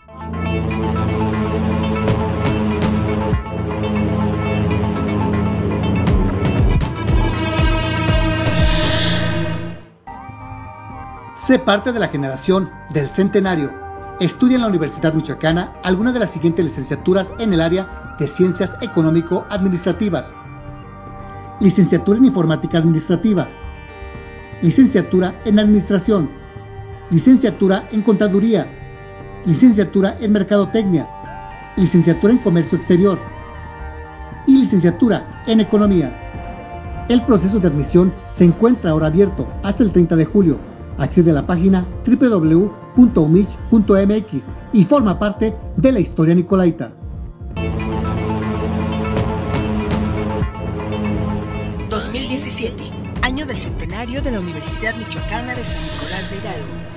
Sé parte de la generación del centenario. Estudia en la Universidad Michoacana algunas de las siguientes licenciaturas en el área de Ciencias Económico-Administrativas. Licenciatura en Informática Administrativa. Licenciatura en Administración. Licenciatura en Contaduría. Licenciatura en Mercadotecnia. Licenciatura en Comercio Exterior. Y licenciatura en Economía. El proceso de admisión se encuentra ahora abierto hasta el 30 de julio. Accede a la página www.umich.mx y forma parte de la historia nicolaita. 2017, año del centenario de la Universidad Michoacana de San Nicolás de Hidalgo.